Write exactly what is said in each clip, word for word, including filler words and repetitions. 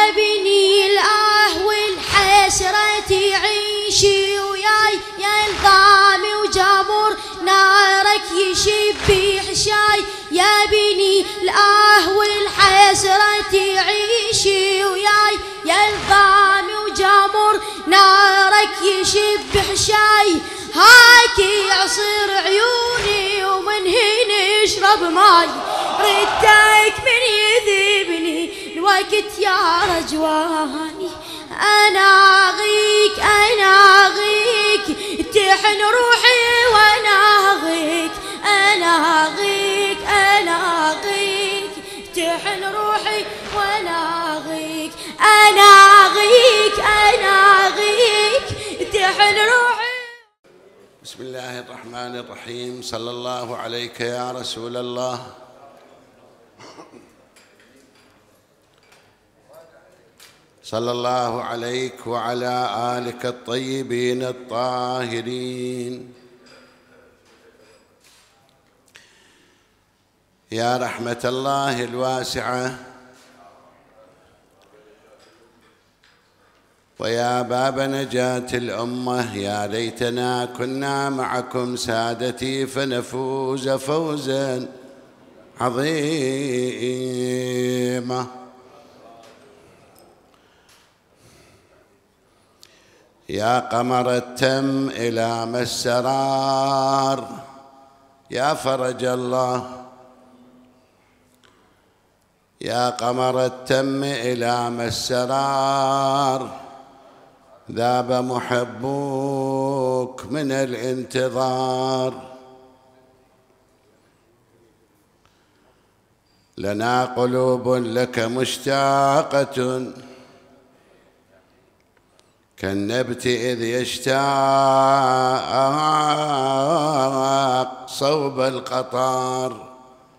يا بني الآه والحسرة تعيشي وياي يا الظامي وجامور نارك يشبي حشاي. يا بني الآه والحسرة تعيشي وياي يا الظامي وجامور نارك يشبي حشاي. هاكي عصير عيوني ومن هنا اشرب ماي، ردك من يذيبني الوقت يا رجواني. انا اغيك انا اغيك تحن روحي وانا اغيك. انا اغيك انا اغيك تحن روحي وانا اغيك. انا اغيك انا اغيك تحن روحي. بسم الله الرحمن الرحيم. صلى الله عليك يا رسول الله. صلى الله عليك وعلى آلك الطيبين الطاهرين. يا رحمة الله الواسعة ويا باب نجاة الأمة، يا ليتنا كنا معكم سادتي فنفوز فوزا عظيما. يا قمر التم إلى ما السرار، يا فرج الله. يا قمر التم إلى ما السرار، ذاب محبوك من الانتظار. لنا قلوب لك مشتاقة كالنبت إذ يشتاق صوب القطار.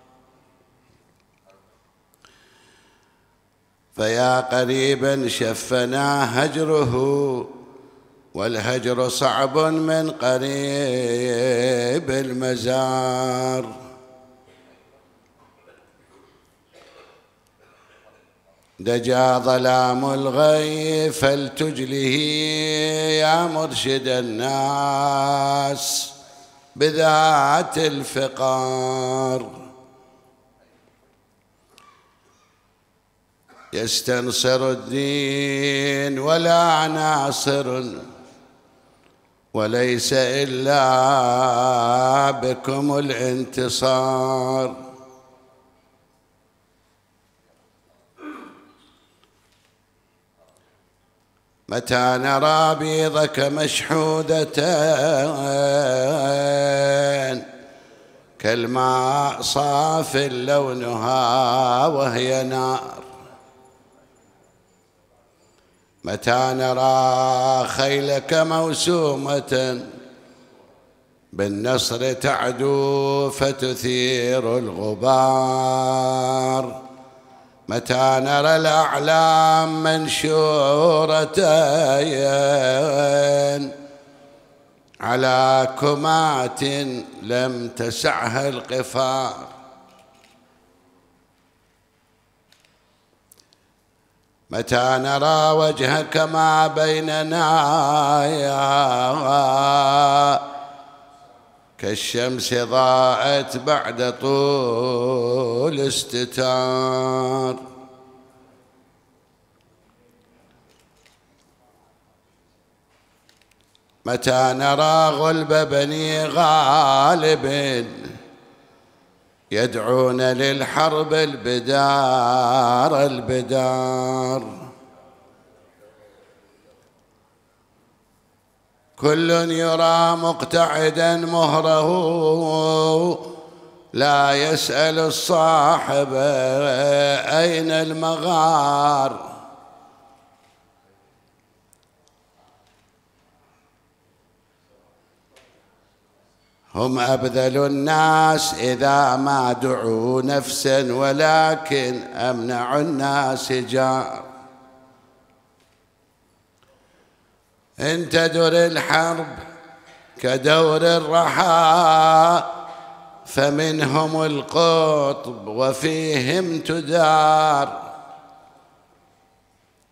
فيا قريبا شفنا هجره، والهجر صعب من قريب المزار. دجا ظلام الغي فلتجله يا مرشد الناس بذات الفقار. يستنصر الدين ولا ناصر، وليس إلا بكم الانتصار. متى نرى بيضك مشحودة كالماء صاف لونها وهي نار. متى نرى خيلك موسومة بالنصر تعدو فتثير الغبار. متى نرى الأعلام منشورة على كمات لم تسعها القفار. متى نرى وجهك ما بيننا كالشمس ضاءت بعد طول استتار. متى نرى غلب بني غالب يدعون للحرب البدار البدار. كل يرى مقتعدا مهره لا يسأل الصاحب أين المغار. هم أبذل الناس إذا ما دعوا نفسا، ولكن أمنع الناس جار. إن تدر الحرب كدور الرحى فمنهم القطب وفيهم تدار.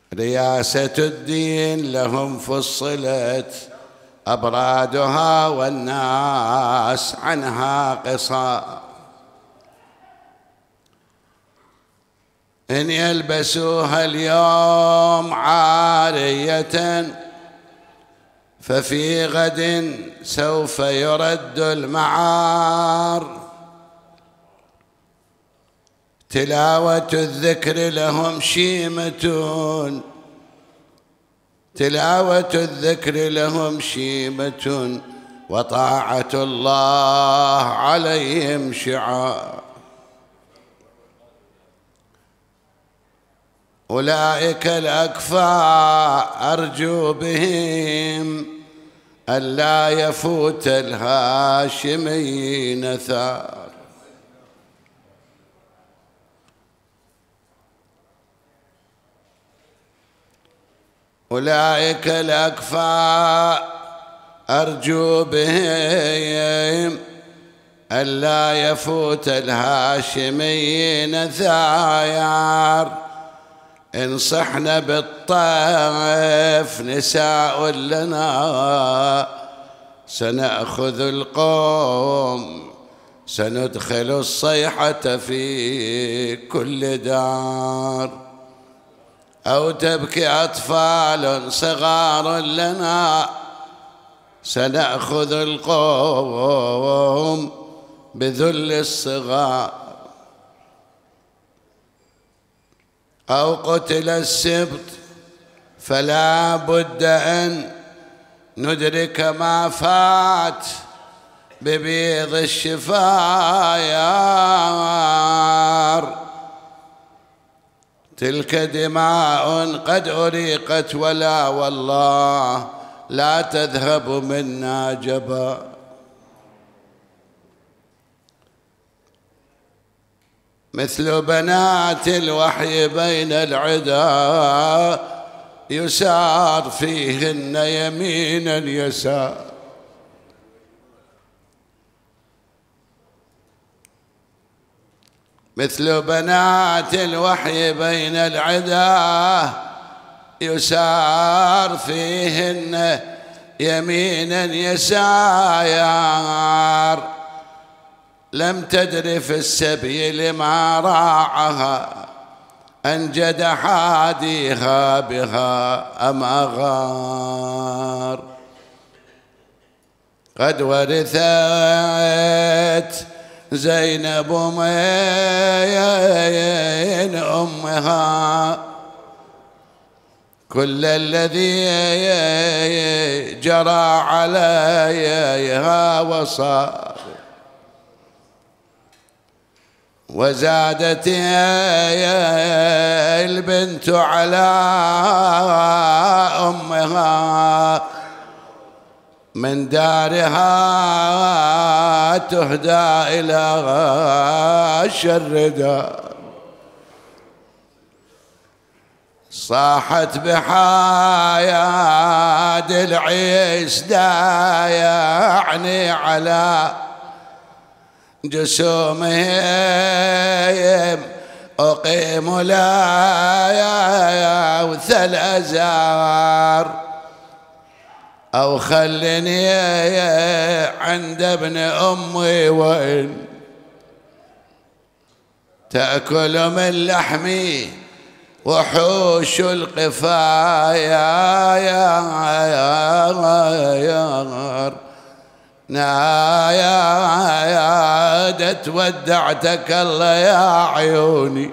رياسة الدين لهم فصلت أبرادها والناس عنها قصار. إن يلبسوها اليوم عارية ففي غد سوف يرد المعار. تلاوة الذكر لهم شيمة، تلاوة الذكر لهم شيمة، وطاعة الله عليهم شعار. أولئك الأكفاء أرجو بهم ألا يفوت الهاشميين ثار. أولئك الأكفاء أرجو بهم ألا يفوت الهاشميين ثار. إن صحنا بالطيف نساء لنا سنأخذ القوم، سندخل الصيحة في كل دار. أو تبكي أطفال صغار لنا سنأخذ القوم بذل الصغار. أو قتل السبط فلا بد أن ندرك ما فات ببيض الشفايار. تلك دماء قد أريقت ولا والله لا تذهب منا جبا. مثل بنات الوحي بين العدا يسار فيهن يمينا يسار. مثل بنات الوحي بين العدا يسار فيهن يمينا يسار. لم تدر في السبي لما راعها أنجد حاديها بها أم أغار. قد ورثت زينب من أمها كل الذي جرى عليها وصار. وزادت البنت على أمها من دارها تهدى إلى شر دار. صاحت بحياد العيس دايعني على جسومهم أقيم لا وثل أزار. أو خلني عند ابن أمي وإن تأكل من لحمي وحوش القفايا يا يا نايادت ودعتك الله يا عيوني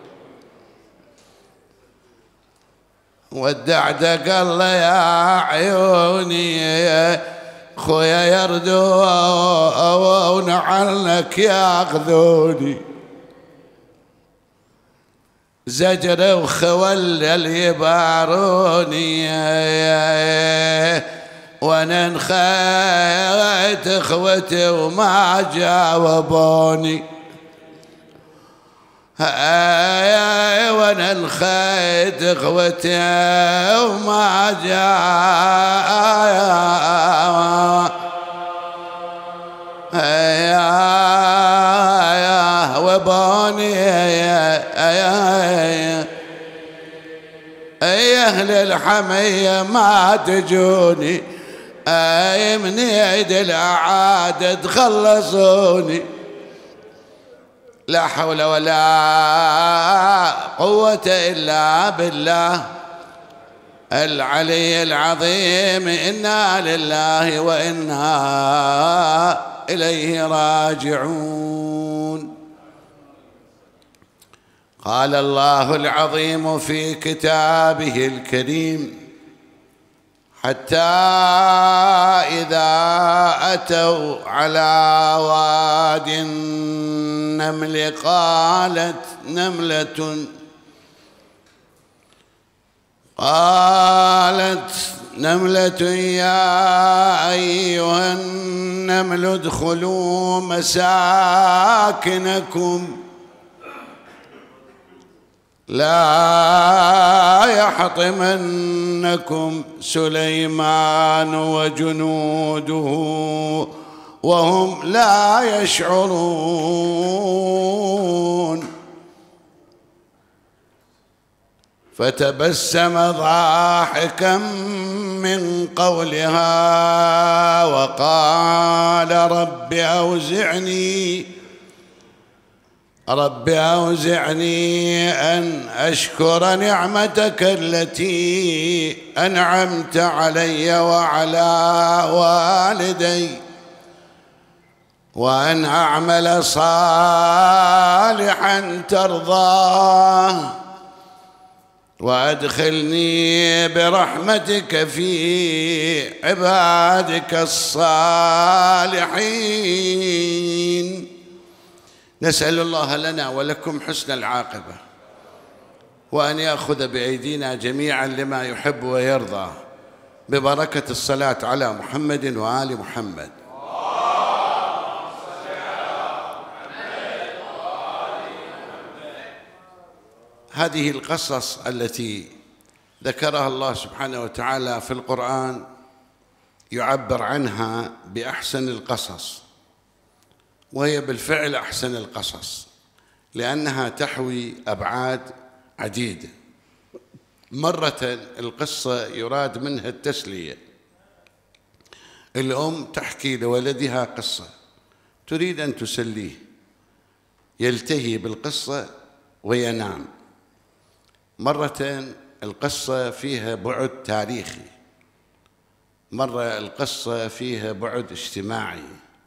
ودعتك الله يا عيوني. خويا يردون عنك ياخذوني زجر وخول يباروني. وانا انخيت اخوتي وما جاوبوني. وانا انخيت اخوتي وما جاوبوني. أي أهل الحمية ما تجوني، أي من يد الأعادة تخلصوني. لا حول ولا قوة إلا بالله العلي العظيم. إنا لله وإنا إليه راجعون. قال الله العظيم في كتابه الكريم: حتى إذا أتوا على واد النمل قالت نملة قالت نملة يا أيها النمل ادخلوا مساكنكم لا يحطمنكم سليمان وجنوده وهم لا يشعرون. فتبسم ضاحكا من قولها وقال رب أوزعني رب أوزعني أن أشكر نعمتك التي أنعمت علي وعلى والدي وأن أعمل صالحا ترضاه وأدخلني برحمتك في عبادك الصالحين. نسأل الله لنا ولكم حسن العاقبة، وأن يأخذ بأيدينا جميعا لما يحب ويرضى، ببركة الصلاة على محمد وآل محمد. هذه القصص التي ذكرها الله سبحانه وتعالى في القرآن يعبر عنها بأحسن القصص، وهي بالفعل أحسن القصص، لأنها تحوي أبعاد عديدة. مرة القصة يراد منها التسلية، الأم تحكي لولدها قصة تريد أن تسليه، يلتهي بالقصة وينام. مرة القصة فيها بعد تاريخي، مرة القصة فيها بعد اجتماعي،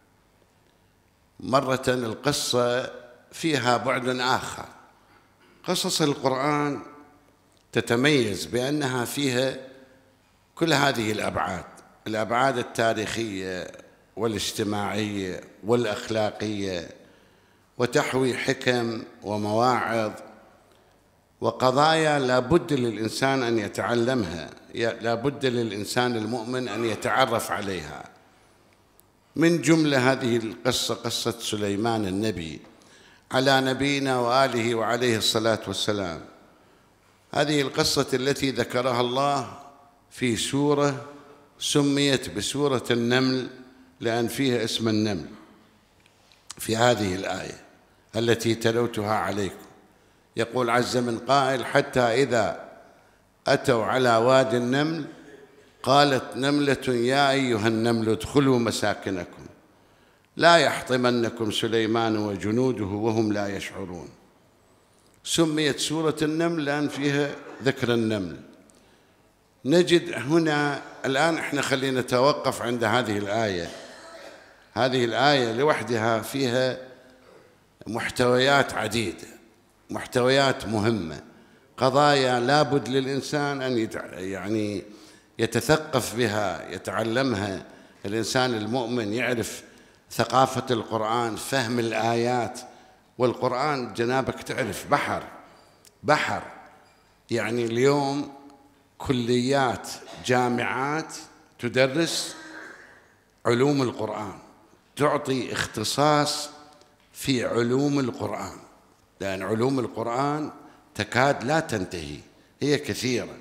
مرة القصة فيها بعد آخر. قصص القرآن تتميز بأنها فيها كل هذه الأبعاد، الأبعاد التاريخية والاجتماعية والأخلاقية، وتحوي حكم ومواعظ وقضايا لا بد للإنسان أن يتعلمها، لا بد للإنسان المؤمن أن يتعرف عليها. من جملة هذه القصة قصة سليمان النبي على نبينا وآله وعليه الصلاة والسلام. هذه القصة التي ذكرها الله في سورة سميت بسورة النمل، لأن فيها اسم النمل في هذه الآية التي تلوتها عليكم. يقول عز من قائل: حتى إذا أتوا على واد النمل قالت نملة يا أيها النمل ادخلوا مساكنكم لا يحطمنكم سليمان وجنوده وهم لا يشعرون. سميت سورة النمل لأن فيها ذكر النمل. نجد هنا الآن احنا خلينا نتوقف عند هذه الآية. هذه الآية لوحدها فيها محتويات عديدة، محتويات مهمة، قضايا لابد للإنسان أن يعني يتثقف بها، يتعلمها. الإنسان المؤمن يعرف ثقافة القرآن، فهم الآيات. والقرآن جنابك تعرف بحر بحر يعني اليوم كليات جامعات تدرس علوم القرآن، تعطي اختصاص في علوم القرآن، لأن علوم القرآن تكاد لا تنتهي، هي كثيرة.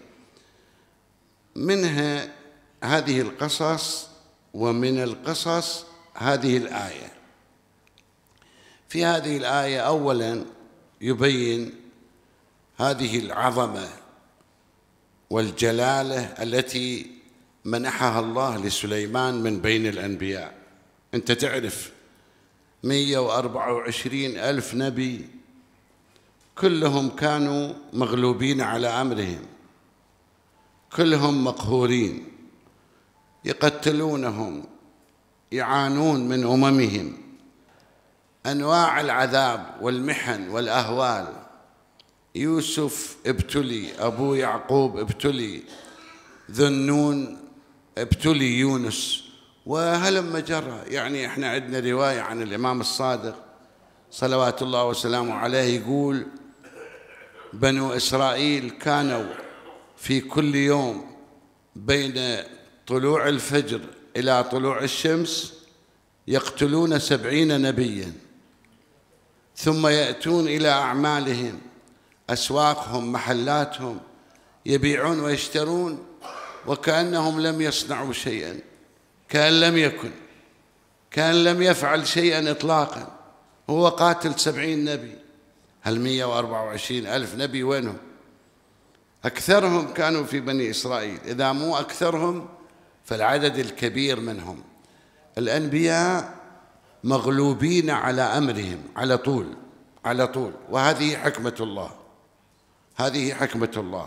منها هذه القصص، ومن القصص هذه الآية. في هذه الآية أولاً يبين هذه العظمة والجلالة التي منحها الله لسليمان من بين الأنبياء. أنت تعرف مئة وأربعة وعشرين ألف نبي كلهم كانوا مغلوبين على أمرهم، كلهم مقهورين، يقتلونهم، يعانون من أممهم أنواع العذاب والمحن والأهوال. يوسف ابتلي، أبو يعقوب ابتلي، ذو النون ابتلي يونس، وهلم جرى. يعني احنا عندنا رواية عن الإمام الصادق صلوات الله وسلامه عليه يقول: بنو إسرائيل كانوا في كل يوم بين طلوع الفجر إلى طلوع الشمس يقتلون سبعين نبيا، ثم يأتون إلى أعمالهم، أسواقهم، محلاتهم، يبيعون ويشترون وكأنهم لم يصنعوا شيئا، كأن لم يكن، كأن لم يفعل شيئا إطلاقا. هو قاتل سبعين نبي. هل مئة وأربعة وعشرين ألف نبي وينهم؟ أكثرهم كانوا في بني إسرائيل، إذا مو أكثرهم فالعدد الكبير منهم. الأنبياء مغلوبين على أمرهم على طول على طول، وهذه حكمة الله، هذه حكمة الله.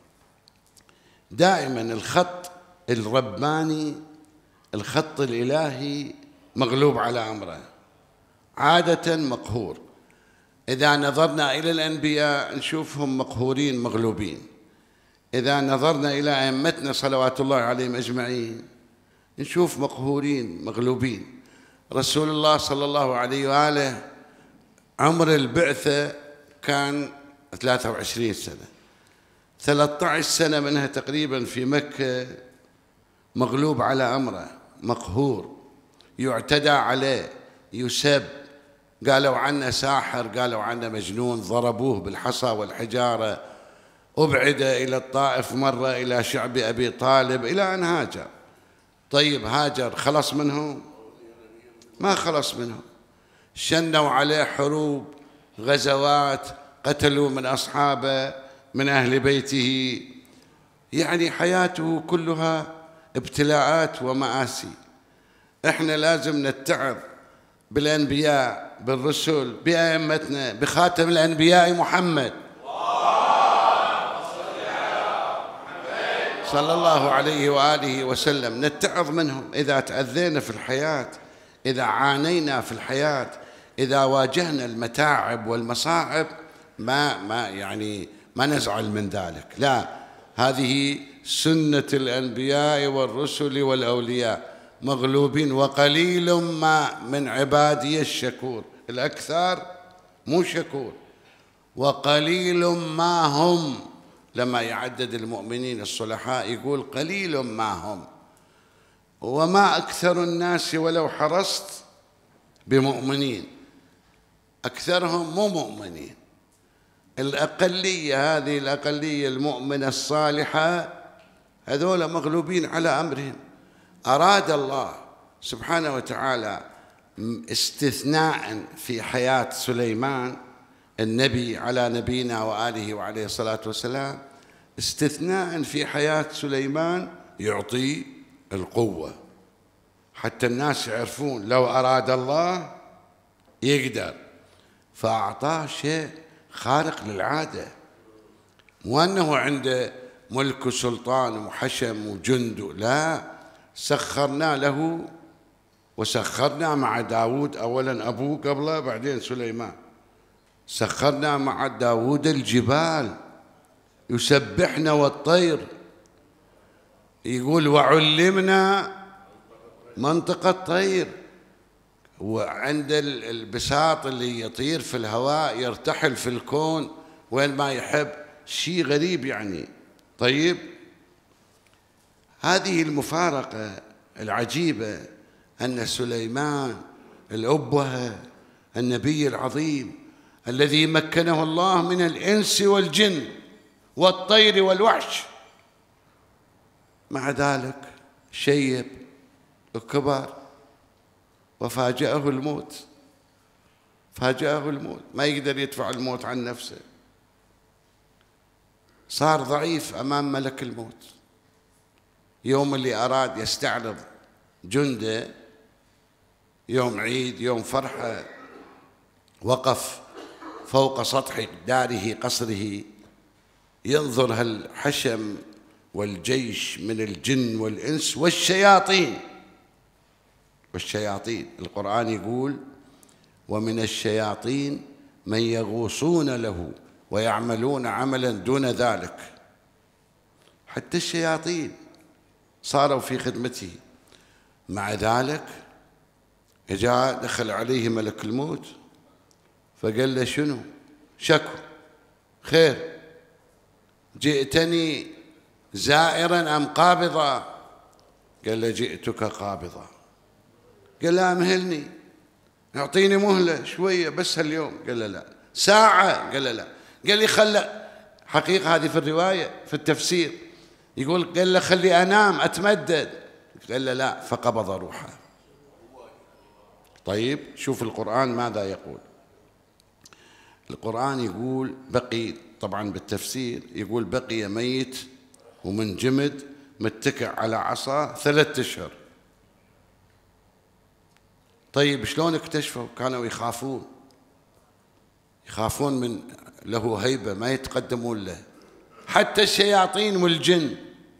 دائما الخط الرباني، الخط الإلهي مغلوب على أمره، عادة مقهور. إذا نظرنا إلى الأنبياء نشوفهم مقهورين مغلوبين. إذا نظرنا إلى أئمتنا صلوات الله عليهم أجمعين نشوف مقهورين مغلوبين. رسول الله صلى الله عليه وآله عمر البعثة كان ثلاثة وعشرين سنة، ثلاثة عشر سنة منها تقريبا في مكة مغلوب على أمره، مقهور، يعتدى عليه، يسب، قالوا عنه ساحر، قالوا عنه مجنون، ضربوه بالحصى والحجارة، أبعد إلى الطائف مرة إلى شعب أبي طالب إلى أن هاجر. طيب هاجر خلص منهم؟ ما خلص منهم. شنوا عليه حروب، غزوات، قتلوا من أصحابه، من أهل بيته. يعني حياته كلها ابتلاءات ومآسي. احنا لازم نتعظ بالأنبياء، بالرسل، بأئمتنا، بخاتم الأنبياء محمد صلى الله عليه وآله وسلم. نتعظ منهم. إذا تأذينا في الحياة، إذا عانينا في الحياة، إذا واجهنا المتاعب والمصاعب، ما ما يعني ما نزعل من ذلك، لا، هذه سنة الأنبياء والرسل والأولياء. مغلوبين، وقليل ما من عبادي الشكور. الأكثر مو شكور، وقليل ما هم. لما يعدد المؤمنين الصلحاء يقول قليل ما هم. وما أكثر الناس ولو حرصت بمؤمنين، أكثرهم مو مؤمنين. الأقلية هذه، الأقلية المؤمنة الصالحة، هذول مغلوبين على أمرهم. أراد الله سبحانه وتعالى استثناء في حياة سليمان النبي على نبينا وآله وعليه الصلاة والسلام، استثناء في حياة سليمان يعطي القوة حتى الناس يعرفون لو أراد الله يقدر. فأعطاه شيء خارق للعادة، مو أنه عنده ملك وسلطان وحشم وجند، لا، سخرنا له وسخرنا مع داود، أولا أبوه قبله بعدين سليمان، سخرنا مع داود الجبال يسبحنا والطير. يقول وعلمنا منطق الطير. وعند البساط اللي يطير في الهواء، يرتحل في الكون وين ما يحب، شيء غريب يعني. طيب هذه المفارقة العجيبة أن سليمان الأبوة النبي العظيم الذي مكنه الله من الإنس والجن والطير والوحش، مع ذلك شيب وكبر وفاجأه الموت. فاجأه الموت، ما يقدر يدفع الموت عن نفسه. صار ضعيف أمام ملك الموت. يوم اللي أراد يستعرض جنده، يوم عيد يوم فرحة، وقف فوق سطح داره قصره ينظر هالحشم والجيش من الجن والإنس والشياطين. والشياطين القرآن يقول: ومن الشياطين من يغوصون له ويعملون عملا دون ذلك. حتى الشياطين صاروا في خدمته. مع ذلك جاء دخل عليه ملك الموت فقال له: شنو شكو؟ خير، جئتني زائرا أم قابضا؟ قال له: جئتك قابضا. قال له: أمهلني، اعطيني مهلة شوية بس هاليوم. قال له: لا. ساعة؟ قال له: لا. قال لي: خلى، حقيقة هذه في الرواية في التفسير يقول قال له: خلي أنام أتمدد. قال له: لا. فقبض روحه. طيب شوف القرآن ماذا يقول. القرآن يقول بقي، طبعا بالتفسير يقول بقي ميت ومنجمد متكئ على عصا ثلاثة أشهر. طيب شلون اكتشفوا؟ كانوا يخافون، يخافون من له هيبة ما يتقدمون له، حتى الشياطين والجن.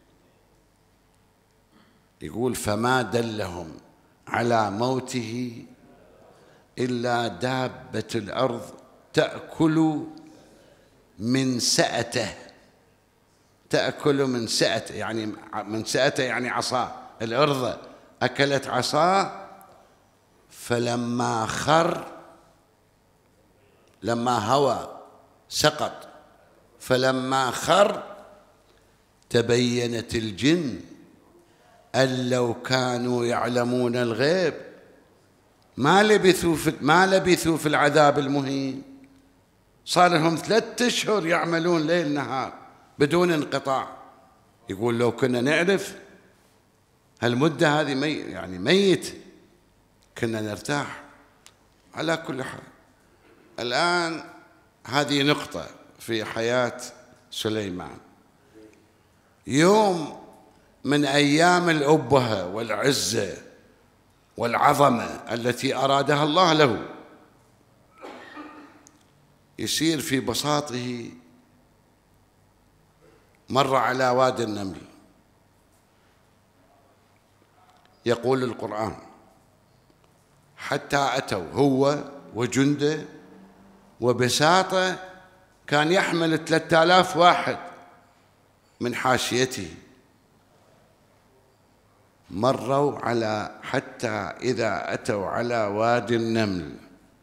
يقول: فما دلهم على موته إلا دابة الأرض تأكل من سأته. تأكل من سأته يعني من سأته يعني عصاه، الأرض أكلت عصاه. فلما خر، لما هوى سقط، فلما خر تبينت الجن أن لو كانوا يعلمون الغيب ما لبثوا في ما لبثوا في العذاب المهين. صار لهم ثلاثة أشهر يعملون ليل نهار بدون انقطاع. يقول: لو كنا نعرف هالمدة هذه مي يعني ميت كنا نرتاح. على كل حال، الآن هذه نقطة في حياة سليمان. يوم من أيام الأبهة والعزة والعظمة التي أرادها الله له، يسير في بساطه، مر على وادي النمل. يقول القرآن: حتى أتوا هو وجنده وبساطة، كان يحمل ثلاثة آلاف واحد من حاشيته. مروا على حتى إذا أتوا على وادي النمل.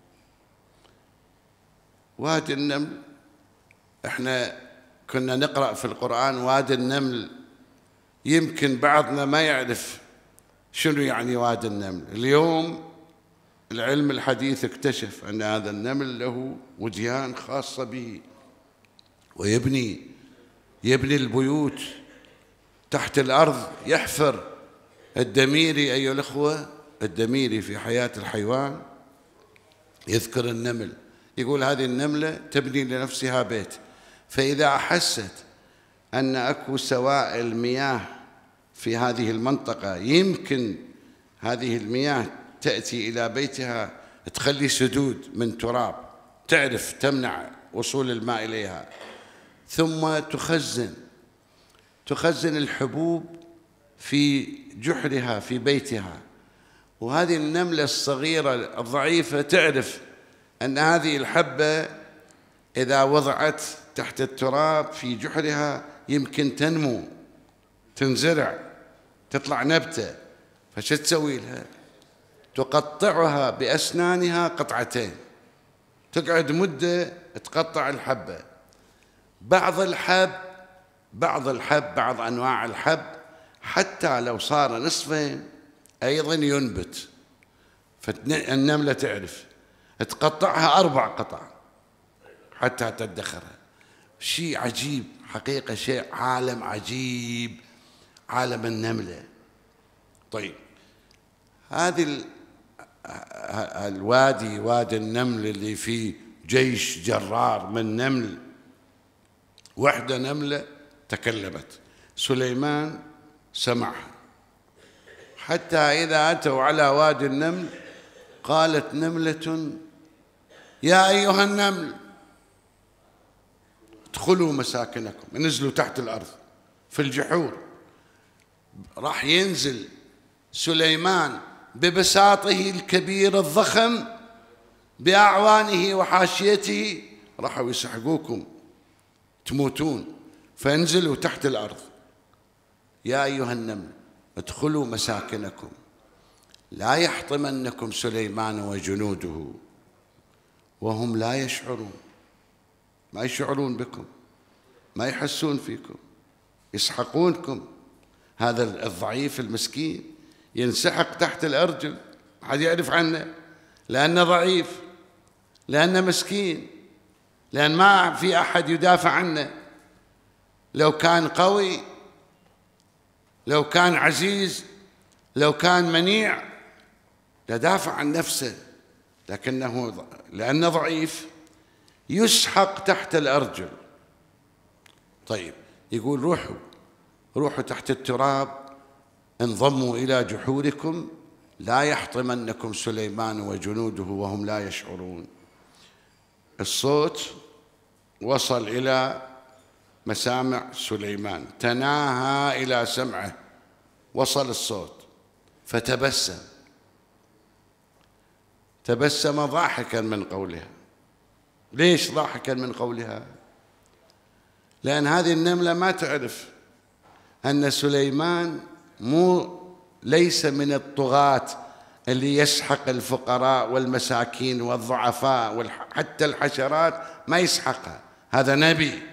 وادي النمل احنا كنا نقرأ في القرآن وادي النمل، يمكن بعضنا ما يعرف شنو يعني وادي النمل. اليوم العلم الحديث اكتشف أن هذا النمل له وديان خاصة به، ويبني يبني البيوت تحت الأرض، يحفر. الدميري أيها الأخوة، الدميري في حياة الحيوان يذكر النمل، يقول: هذه النملة تبني لنفسها بيت، فإذا أحست أن أكو سوائل مياه في هذه المنطقة يمكن هذه المياه تأتي إلى بيتها، تخلي سدود من تراب تعرف تمنع وصول الماء إليها، ثم تخزن تخزن الحبوب في جحرها في بيتها. وهذه النملة الصغيرة الضعيفة تعرف أن هذه الحبة إذا وضعت تحت التراب في جحرها يمكن تنمو، تنزرع، تطلع نبتة. فش تسوي لها؟ تقطعها بأسنانها قطعتين، تقعد مدة تقطع الحبة. بعض الحب بعض الحب بعض أنواع الحب حتى لو صار نصفين أيضا ينبت. فالنملة تعرف تقطعها أربع قطع حتى تدخرها. شيء عجيب حقيقة، شيء عالم عجيب، عالم النملة. طيب هذه الوادي وادي النمل اللي فيه جيش جرار من نمل، وحدة نملة تكلمت، سليمان سمعها، حتى إذا أتوا على وادي النمل قالت نملة يا أيها النمل ادخلوا مساكنكم. نزلوا تحت الأرض في الجحور. راح ينزل سليمان ببساطه الكبير الضخم بأعوانه وحاشيته، راحوا يسحقوكم تموتون، فانزلوا تحت الأرض. يا أيها النمل ادخلوا مساكنكم لا يحطمنكم سليمان وجنوده وهم لا يشعرون. ما يشعرون بكم، ما يحسون فيكم، يسحقونكم. هذا الضعيف المسكين ينسحق تحت الأرجل، ما حد يعرف عنه، لأنه ضعيف، لأنه مسكين، لأن ما في أحد يدافع عنه. لو كان قوي، لو كان عزيز، لو كان منيع يدافع عن نفسه، لكنه لأنه ضعيف يسحق تحت الأرجل. طيب يقول روحوا روحوا تحت التراب، انضموا إلى جحوركم لا يحطمنكم سليمان وجنوده وهم لا يشعرون. الصوت وصل إلى مسامع سليمان، تناهى إلى سمعه، وصل الصوت فتبسم، تبسم ضاحكا من قولها. ليش ضاحكا من قولها؟ لأن هذه النملة ما تعرف أن سليمان مو ليس من الطغاة اللي يسحق الفقراء والمساكين والضعفاء وحتى الحشرات ما يسحقها. هذا نبي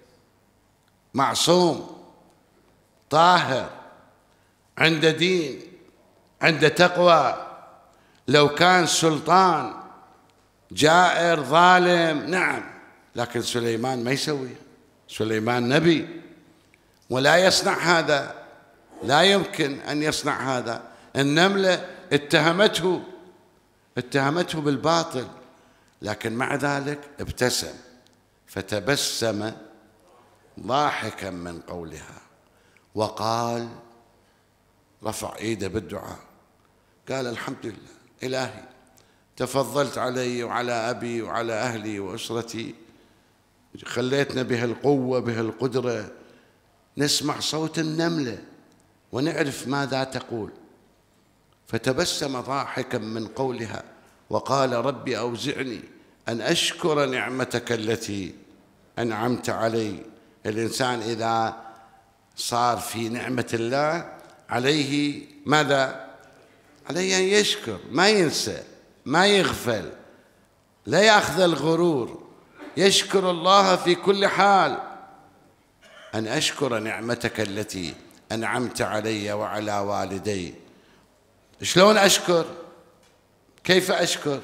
معصوم طاهر عنده دين عنده تقوى. لو كان سلطان جائر ظالم نعم، لكن سليمان ما يسوي. سليمان نبي ولا يصنع هذا، لا يمكن أن يصنع هذا. النملة اتهمته اتهمته بالباطل، لكن مع ذلك ابتسم، فتبسم ضاحكا من قولها وقال، رفع ايده بالدعاء، قال الحمد لله إلهي تفضلت علي وعلى أبي وعلى أهلي وأسرتي، خليتنا بهالقوة بهالقدرة نسمع صوت النملة ونعرف ماذا تقول. فتبسم ضاحكا من قولها وقال ربي أوزعني أن أشكر نعمتك التي أنعمت علي. الإنسان إذا صار في نعمة الله عليه ماذا؟ عليه أن يشكر، ما ينسى، ما يغفل، لا يأخذ الغرور، يشكر الله في كل حال. أن أشكر نعمتك التي أنعمت علي وعلى والدي. شلون أشكر؟ كيف أشكر؟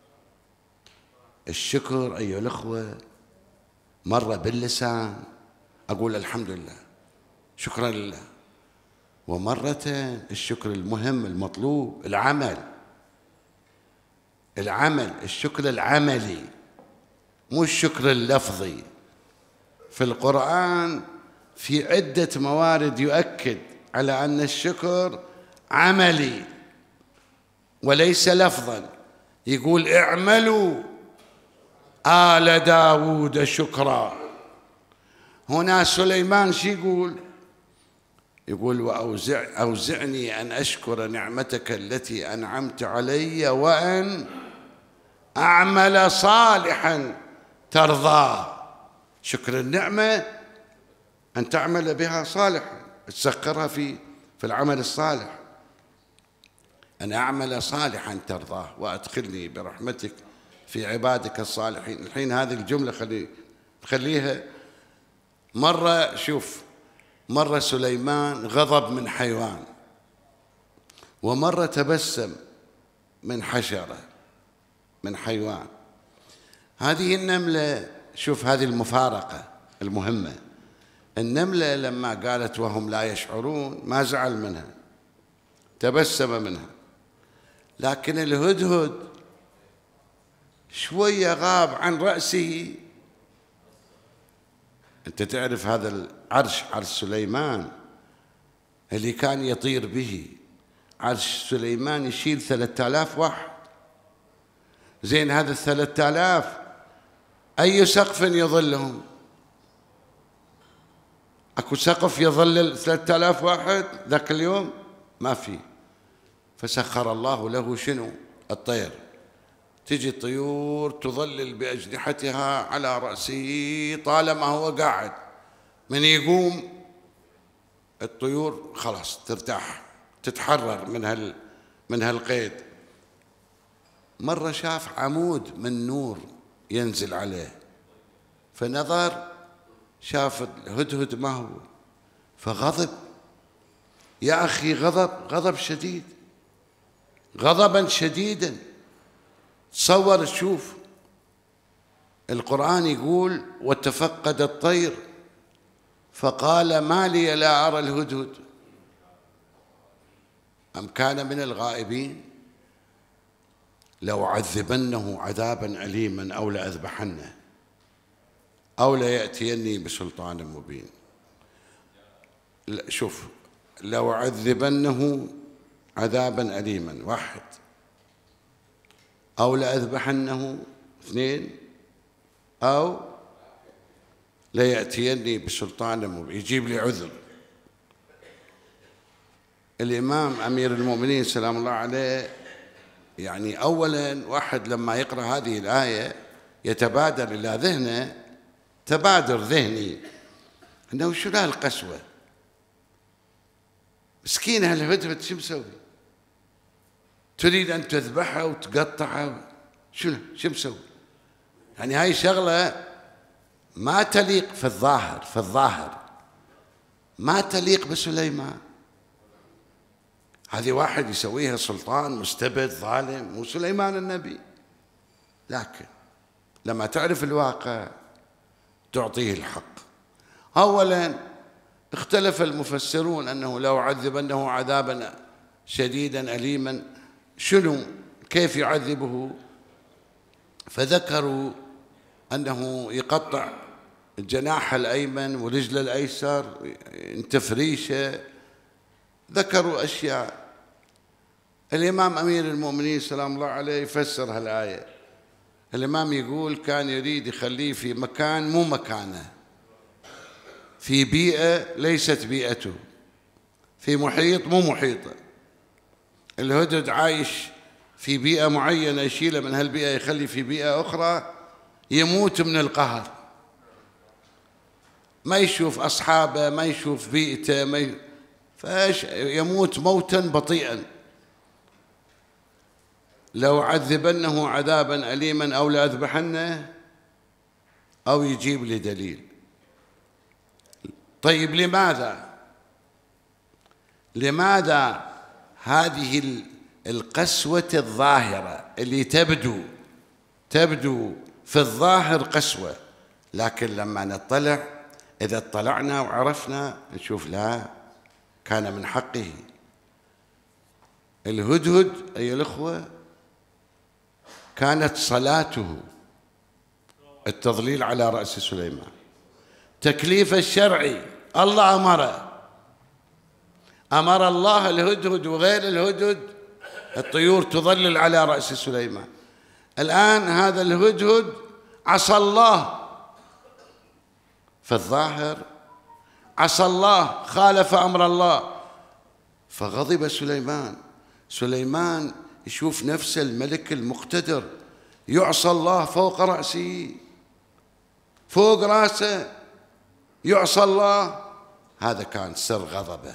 الشكر أيها الأخوة مرة باللسان أقول الحمد لله شكرا لله، ومرة الشكر المهم المطلوب العمل العمل الشكر العملي مو الشكر اللفظي. في القرآن في عدة موارد يؤكد على أن الشكر عملي وليس لفظا. يقول اعملوا آل داود شكرا. هنا سليمان شو يقول؟ يقول وأوزع أوزعني أن أشكر نعمتك التي أنعمت علي وأن أعمل صالحا ترضاه. شكر النعمة أن تعمل بها صالحا، تسخرها في في العمل الصالح. أن أعمل صالحا ترضاه وأدخلني برحمتك في عبادك الصالحين. الحين هذه الجملة خلي خليها. مرة شوف، مرة سليمان غضب من حيوان، ومرة تبسم من حشرة من حيوان. هذه النملة شوف هذه المفارقة المهمة. النملة لما قالت وهم لا يشعرون ما زعل منها، تبسم منها، لكن الهدهد شوية غاب عن رأسه أنت تعرف هذا العرش، عرش سليمان اللي كان يطير به، عرش سليمان يشيل ثلاثة آلاف واحد. زين هذا الثلاثة آلاف أي سقف يظلهم؟ أكو سقف يظلل ثلاثة آلاف واحد ذاك اليوم؟ ما في. فسخر الله له شنو؟ الطير، تجي الطيور تظلل بأجنحتها على رأسه طالما هو قاعد، من يقوم الطيور خلاص ترتاح تتحرر من هال من هالقيد. مرة شاف عمود من نور ينزل عليه، فنظر شاف الهدهد ما هو، فغضب. يا أخي غضب، غضب شديد، غضبا شديدا. تصور تشوف القرآن يقول وتفقد الطير فقال ما لي لا أرى الهدهد أم كان من الغائبين لو عذبنه عذابا أليما أو لأذبحنه أو ليأتيني بسلطان مبين. شوف، لو عذبنه عذابا أليما واحد، أو لأذبحنه اثنين، أو ليأتيني بسلطان مبين، يجيب لي عذر. الإمام أمير المؤمنين سلام الله عليه يعني أولا واحد لما يقرأ هذه الآية يتبادر إلى ذهنه تبادر ذهني أنه شو ذا القسوة، مسكينة الهدهد شو مسوي؟ تريد أن تذبحها وتقطعها، شنو شو مسوي؟ يعني هاي شغلة ما تليق في الظاهر، في الظاهر ما تليق بسليمان. هذه واحد يسويها سلطان مستبد ظالم، وسليمان النبي. لكن لما تعرف الواقع تعطيه الحق. أولا اختلف المفسرون أنه لو عذبنه عذابا شديدا أليما، شنو كيف يعذبه؟ فذكروا أنه يقطع الجناح الأيمن ورجل الأيسر، ينتف ريشه، ذكروا أشياء. الإمام أمير المؤمنين سلام الله عليه يفسر هالآية. الإمام يقول كان يريد يخليه في مكان مو مكانه، في بيئة ليست بيئته، في محيط مو محيطه. الهدهد عايش في بيئة معينة، يشيله من هالبيئة يخلي في بيئة أخرى، يموت من القهر، ما يشوف أصحابه، ما يشوف بيئته، ما ي... فايش يموت موتا بطيئا. لو عذبنه عذابا أليما أو لأذبحنه أو يجيب لي دليل. طيب لماذا؟ لماذا هذه القسوة الظاهرة اللي تبدو تبدو في الظاهر قسوة، لكن لما نطلع، إذا اطلعنا وعرفنا نشوف لا، كان من حقه. الهدهد أيها الأخوة كانت صلاته التظليل على رأس سليمان، تكليف الشرعي الله أمره، أمر الله الهدهد وغير الهدهد الطيور تظلل على رأس سليمان. الآن هذا الهدهد عصى الله في الظاهر، عصى الله، خالف أمر الله، فغضب سليمان. سليمان يشوف نفسه الملك المقتدر، يعصى الله فوق رأسه، فوق رأسه يعصى الله. هذا كان سر غضبه.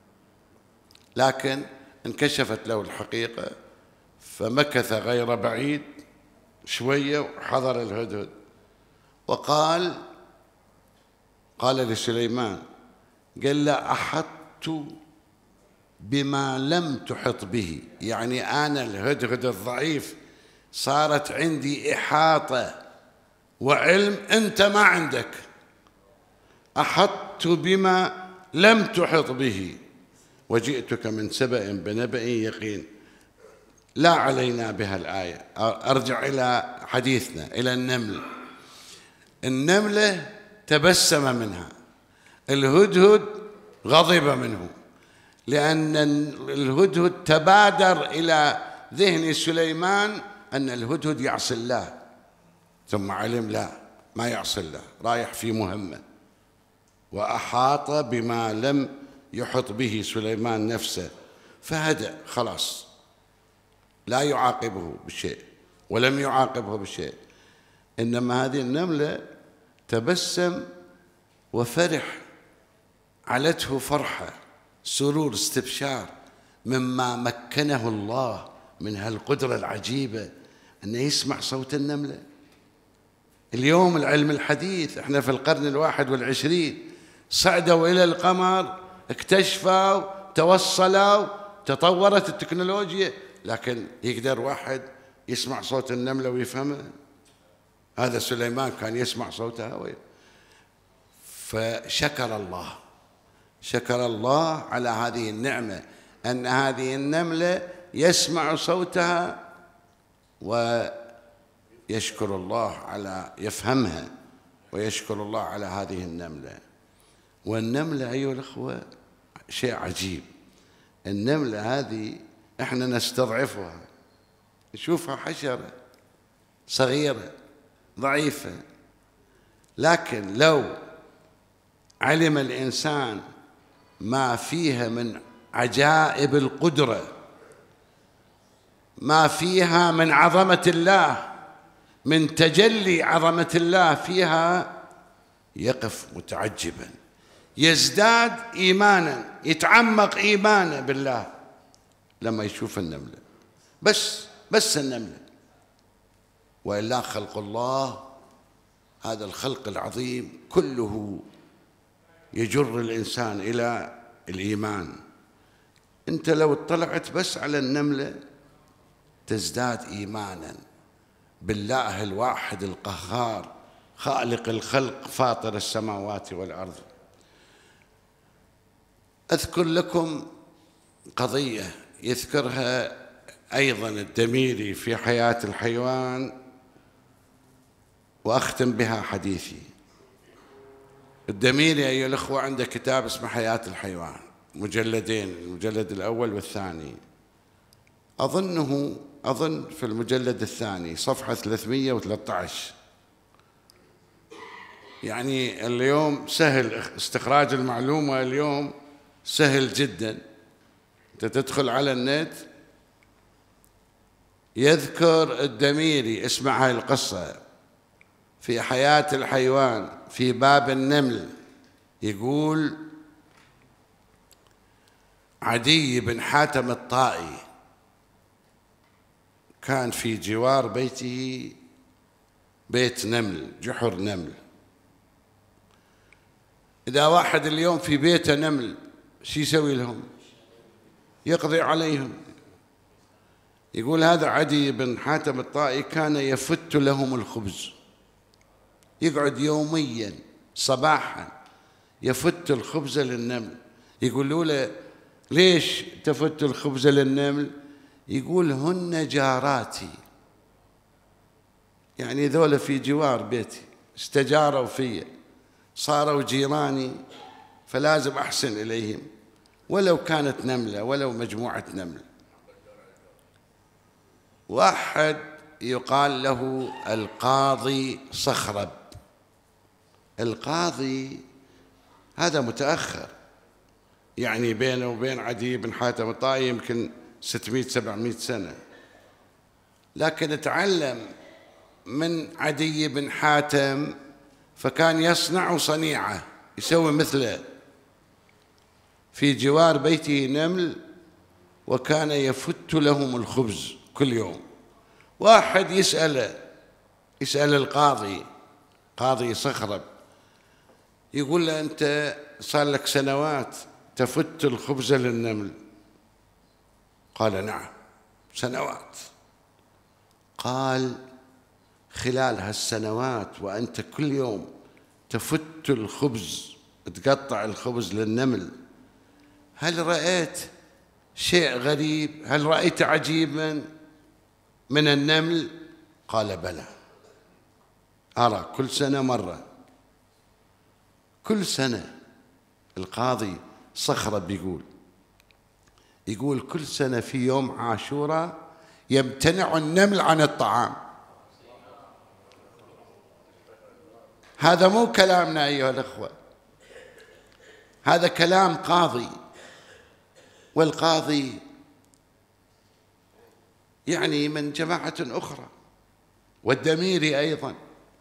لكن انكشفت له الحقيقة، فمكث غير بعيد شوية وحضر الهدهد وقال قال لسليمان، قال له أحطت بما لم تحط به، يعني أنا الهدهد الضعيف صارت عندي إحاطة وعلم أنت ما عندك. أحطت بما لم تحط به وجئتك من سبأ بنبأ يقين. لا علينا بها الآية. أرجع إلى حديثنا إلى النمل. النملة تبسم منها. الهدهد غضب منه، لأن الهدهد تبادر إلى ذهن سليمان أن الهدهد يعصي الله، ثم علم لا، ما يعصي الله، رايح في مهمة، وأحاط بما لم يحط به سليمان نفسه، فهدأ خلاص، لا يعاقبه بشيء ولم يعاقبه بشيء. إنما هذه النملة تبسم وفرح، علته فرحة، سرور، استبشار مما مكنه الله من هالقدرة العجيبة أنه يسمع صوت النملة. اليوم العلم الحديث، احنا في القرن الواحد والعشرين، صعدوا إلى القمر، اكتشفوا، توصلوا، تطورت التكنولوجيا، لكن يقدر واحد يسمع صوت النملة ويفهمه؟ هذا سليمان كان يسمع صوتها. فشكر الله، شكر الله على هذه النعمة، أن هذه النملة يسمع صوتها ويشكر الله على، يفهمها ويشكر الله على هذه النملة. والنملة أيها الأخوة شيء عجيب. النملة هذه احنا نستضعفها، نشوفها حشرة صغيرة ضعيفة، لكن لو علم الإنسان ما فيها من عجائب القدرة، ما فيها من عظمة الله، من تجلي عظمة الله فيها، يقف متعجبا، يزداد إيمانا، يتعمق إيمانه بالله لما يشوف النملة، بس بس النملة. وإلا خلق الله، هذا الخلق العظيم كله يجر الإنسان إلى الإيمان. أنت لو اطلعت بس على النملة تزداد إيمانا بالله الواحد القهار، خالق الخلق، فاطر السماوات والأرض. أذكر لكم قضية يذكرها أيضا الدميري في حياة الحيوان، وأختم بها حديثي. الدميري أيها الأخوة عنده كتاب اسمه حياة الحيوان، مجلدين، المجلد الأول والثاني، أظنه أظن في المجلد الثاني صفحة ثلاثمئة وثلاثة عشر. يعني اليوم سهل استخراج المعلومة، اليوم سهل جدا، أنت تدخل على النت. يذكر الدميري، اسمع هاي القصة في حياة الحيوان في باب النمل، يقول: عدي بن حاتم الطائي كان في جوار بيته بيت نمل، جحر نمل. إذا واحد اليوم في بيته نمل شو يسوي لهم؟ يقضي عليهم. يقول هذا عدي بن حاتم الطائي كان يفت لهم الخبز، يقعد يوميا صباحا يفت الخبز للنمل. يقولوا له: ليش تفت الخبز للنمل؟ يقول: هن جاراتي، يعني ذولا في جوار بيتي، استجاروا في، صاروا جيراني، فلازم أحسن إليهم ولو كانت نملة، ولو مجموعة نمل. واحد يقال له القاضي صخرب. القاضي هذا متأخر، يعني بينه وبين عدي بن حاتم الطائي يمكن ستمئة سبعمئة سنة، لكن تعلم من عدي بن حاتم، فكان يصنع صنيعة، يسوي مثله. في جوار بيته نمل، وكان يفت لهم الخبز كل يوم. واحد يسأله، يسأل القاضي، قاضي صخرب، يقول له: أنت صار لك سنوات تفت الخبز للنمل؟ قال: نعم، سنوات. قال: خلال هالسنوات وأنت كل يوم تفت الخبز، تقطع الخبز للنمل، هل رأيت شيء غريب؟ هل رأيت عجيبا من النمل؟ قال: بلى، أرى كل سنة مرة. كل سنة القاضي صخرة بيقول يقول كل سنة في يوم عاشوراء يمتنع النمل عن الطعام. هذا مو كلامنا أيها الأخوة، هذا كلام قاضي، والقاضي يعني من جماعة أخرى، والدميري أيضا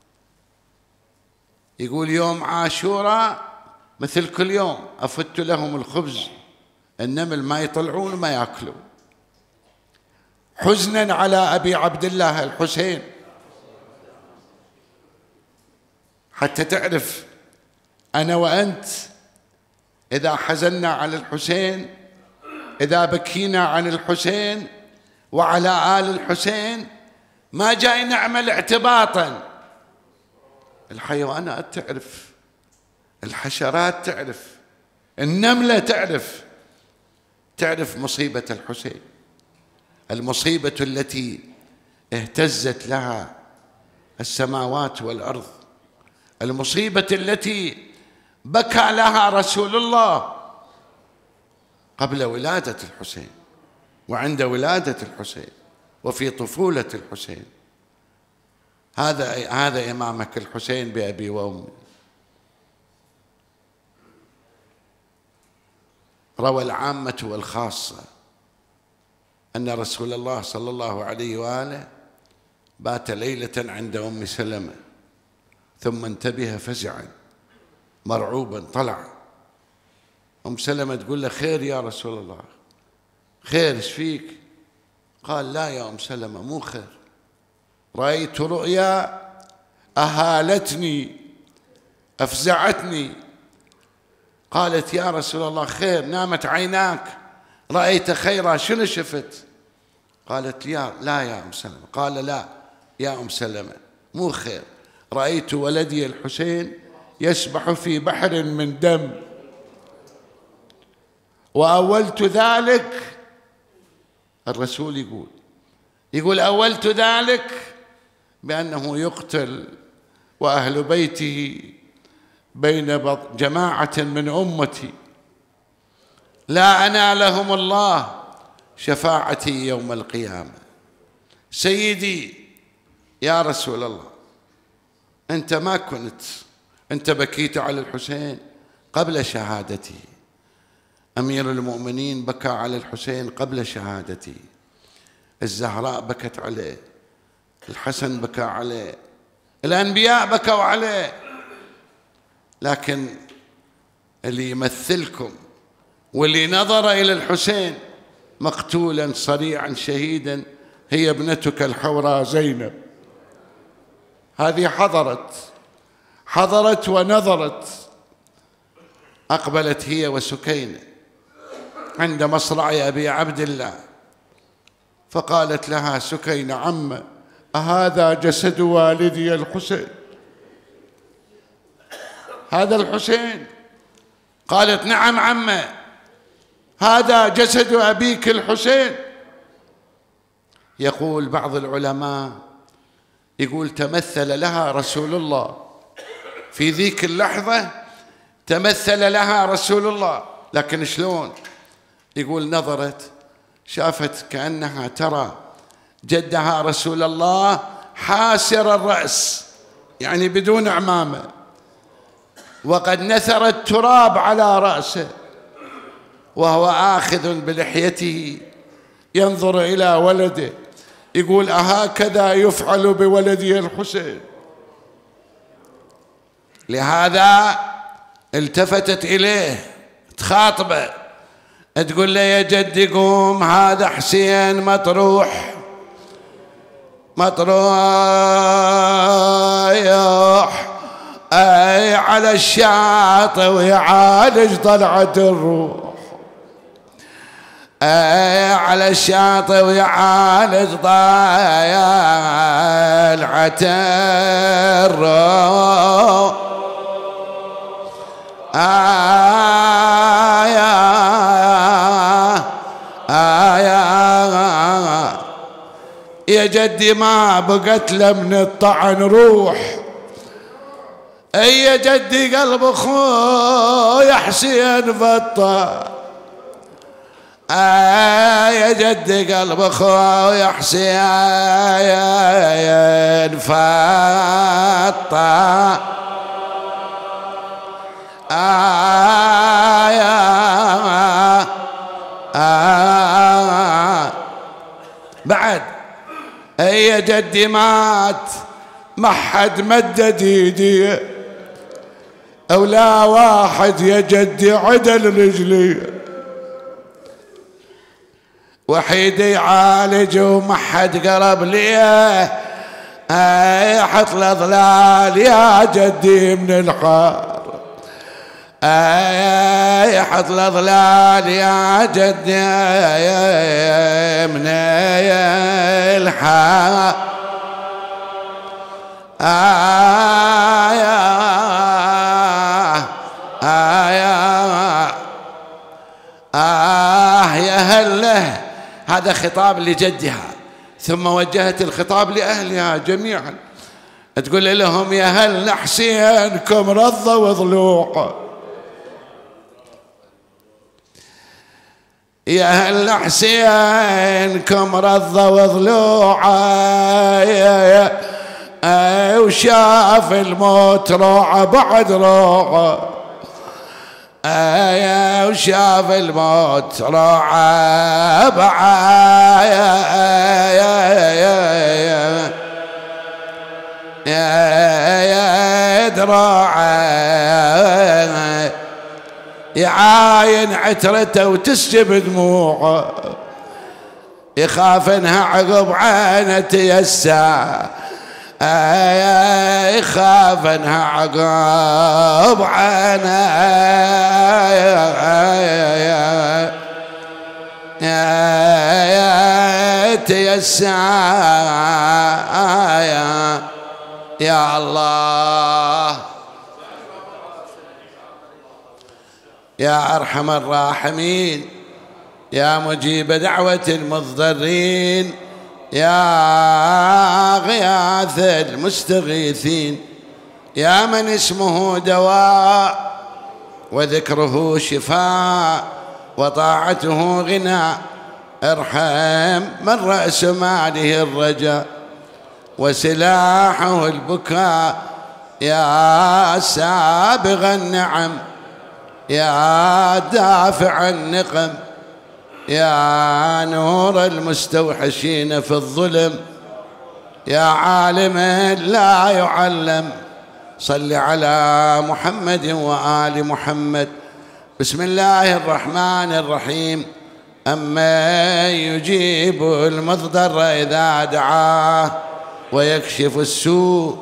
يقول يوم عاشوراء مثل كل يوم أفت لهم الخبز، النمل ما يطلعون وما يأكلون، حزنا على أبي عبد الله الحسين. حتى تعرف أنا وأنت إذا حزنا على الحسين، إذا بكينا عن الحسين وعلى آل الحسين، ما جاي نعمل اعتباطا. الحيوانات تعرف، الحشرات تعرف، النملة تعرف، تعرف مصيبة الحسين، المصيبة التي اهتزت لها السماوات والأرض، المصيبة التي بكى لها رسول الله قبل ولادة الحسين وعند ولادة الحسين وفي طفولة الحسين. هذا هذا إمامك الحسين بأبي وأمي. روى العامة والخاصة أن رسول الله صلى الله عليه وآله بات ليلة عند أم سلمة، ثم انتبه فزعا مرعوبا، طلع. أم سلمة تقول له خير يا رسول الله، خير ايش فيك؟ قال لا يا أم سلمة مو خير، رأيت رؤيا أهالتني أفزعتني. قالت يا رسول الله خير، نامت عيناك رأيت خيرا، شنو شفت؟ قالت يا لا يا أم سلمة. قال لا يا أم سلمة مو خير، رأيت ولدي الحسين يسبح في بحر من دم، وأولت ذلك. الرسول يقول يقول أولت ذلك بأنه يقتل وأهل بيته بين جماعة من أمتي لا أنالهم الله شفاعتي يوم القيامة. سيدي يا رسول الله، أنت ما كنت، أنت بكيت على الحسين قبل شهادته، أمير المؤمنين بكى على الحسين قبل شهادته، الزهراء بكت عليه، الحسن بكى عليه، الأنبياء بكوا عليه، لكن اللي يمثلكم واللي نظر إلى الحسين مقتولا صريعا شهيدا هي ابنتك الحوراء زينب. هذه حضرت حضرت ونظرت. أقبلت هي وسكينة عند مصرع أبي عبد الله، فقالت لها سكينة عمه أهذا جسد والدي الحسين؟ هذا الحسين؟ قالت نعم عمه، هذا جسد أبيك الحسين. يقول بعض العلماء يقول تمثل لها رسول الله في ذيك اللحظة، تمثل لها رسول الله، لكن شلون؟ يقول نظرت شافت كأنها ترى جدها رسول الله حاسر الرأس، يعني بدون عمامة، وقد نثر التراب على رأسه وهو آخذ بلحيته ينظر إلى ولده، يقول أهكذا يفعل بولدي الحسين؟ لهذا التفتت إليه تخاطبه تقول له يا جدي قوم، هذا حسين مطروح مطروح أي على الشاطئ ويعالج طلعة الروح، أي على الشاطئ ويعالج طلعة الروح. آيا آيا يا جدي ما بقت له من الطعن روح، أي جدي قلب أخويا حسين فطة، يا جدي قلب أخويا حسين فطة، آه آه بعد يا جدي مات ما حد مدد ايدي، ولا واحد يا جدي عدل رجلي، وحيد يعالج وما حد قرب لي، حط الاضلال يا جدي من الحار، حط الاضلال يا جدي من الحار، آه يا آه يا آه يا هله. هذا خطاب لجدها، ثم وجهت الخطاب لأهلها جميعا، تقول لهم يا هل حسينكم رضا وضلوع، يا هل حسينكم رضا وضلوع، وشاف الموت روعه بعد روعه، آية وشاف الموت روعه بعد دروعه، يعاين عترته وتسجب دموعه، يخاف انها عقب عينه تيسع، يخاف انها عقب عينه تيسع، يا الله يا أرحم الراحمين، يا مجيب دعوة المضطرين، يا غياث المستغيثين، يا من اسمه دواء وذكره شفاء وطاعته غنى، ارحم من رأس ماله الرجاء وسلاحه البكاء، يا سابغ النعم، يا دافع النقم، يا نور المستوحشين في الظلم، يا عالم لا يعلم، صل على محمد وآل محمد. بسم الله الرحمن الرحيم. أما يجيب المضطر إذا دعاه ويكشف السوء،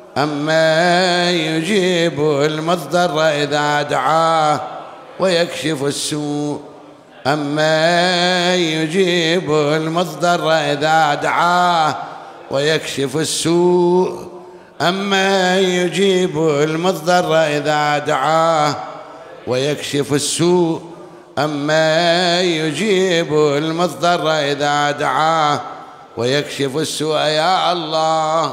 أما يجيب المضطر إذا دعاه ويكشف السوء، أما يجيب المضطر إذا دعاه ويكشف السوء، أما يجيب المضطر إذا دعاه ويكشف السوء، أما يجيب المضطر إذا دعاه ويكشف السوء. يا الله،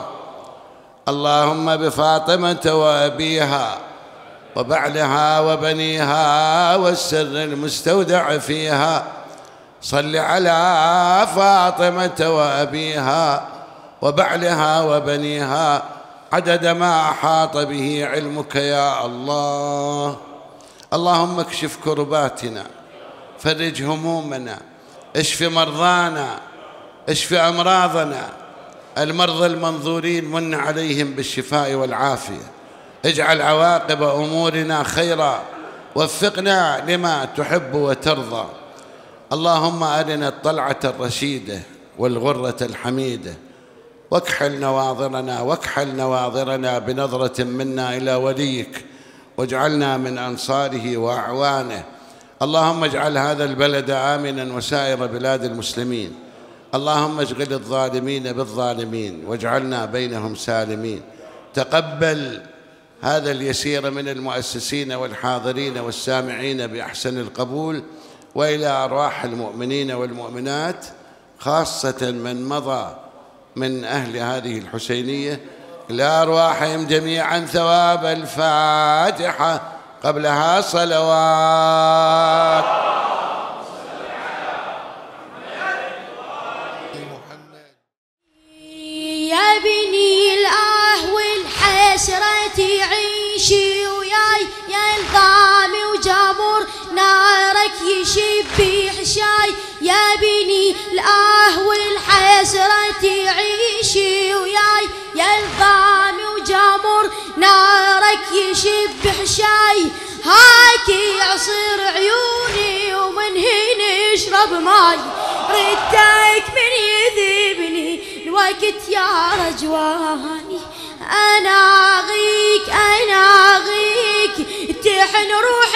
اللهم بفاطمة وأبيها وبعلها وبنيها والسر المستودع فيها، صل على فاطمة وأبيها وبعلها وبنيها عدد ما أحاط به علمك يا الله. اللهم اكشف كرباتنا، فرج همومنا، اشف مرضانا، اشف أمراضنا، المرضى المنظورين من عليهم بالشفاء والعافية، اجعل عواقب أمورنا خيرا، وفقنا لما تحب وترضى. اللهم أرنا الطلعة الرشيدة والغرة الحميدة، واكحل نواظرنا واكحل نواظرنا بنظرة منا إلى وليك، واجعلنا من أنصاره وأعوانه. اللهم اجعل هذا البلد آمنا وسائر بلاد المسلمين. اللهم اشغل الظالمين بالظالمين واجعلنا بينهم سالمين. تقبل هذا اليسير من المؤسسين والحاضرين والسامعين بأحسن القبول، وإلى أرواح المؤمنين والمؤمنات خاصة من مضى من أهل هذه الحسينية لأرواحهم جميعا ثواب الفاتحة قبلها صلوات. يا بني الآه والحسرة تعيشي وياي يا الظامي وجامور نارك يشب حشاي. يا بني الآه والحسرة تعيشي وياي يا الظامي وجامور نارك يشب حشاي. هاكي عصير عيوني ومن هنا اشرب ماي، ردك من يذيبني الوقت يا رجواني. انا اغيك انا اغيك تحن روحي